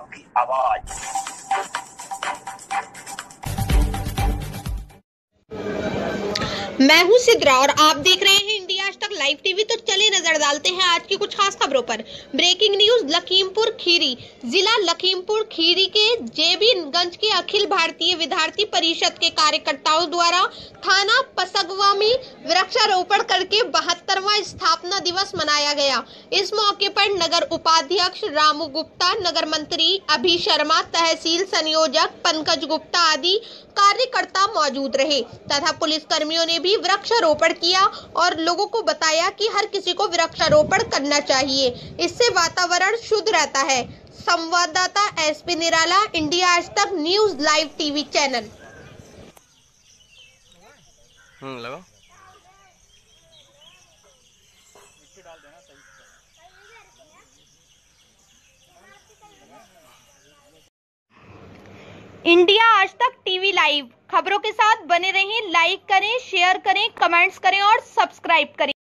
आपकी आवाज। मैं हूं सिद्रा और आप देख रहे हैं इंडिया आज तक लाइव टीवी। तो चले नजर डालते हैं आज की कुछ खास खबरों पर। Breaking news, Lakhimpur Kheri. जिला लखीमपुर खीरी के जेबीगंज के अखिल भारतीय विद्यार्थी परिषद के कार्यकर्ताओं द्वारा थाना पसगवा में वृक्षारोपण करके 72वां स्थापना दिवस मनाया गया। इस मौके पर नगर उपाध्यक्ष रामू गुप्ता, नगर मंत्री अभी शर्मा, तहसील संयोजक पंकज गुप्ता आदि कार्यकर्ता मौजूद रहे तथा पुलिस कर्मियों ने भी वृक्षारोपण किया और लोगों को बताया कि हर किसी को वृक्षारोपण करना चाहिए, इससे वातावरण शुद्ध रहता है। संवाददाता एसपी निराला, India Aaj Tak news live TV channel. लगा India Aaj Tak TV live खबरों के साथ बने रहें। लाइक करें, शेयर करें, कमेंट्स करें और सब्सक्राइब करें।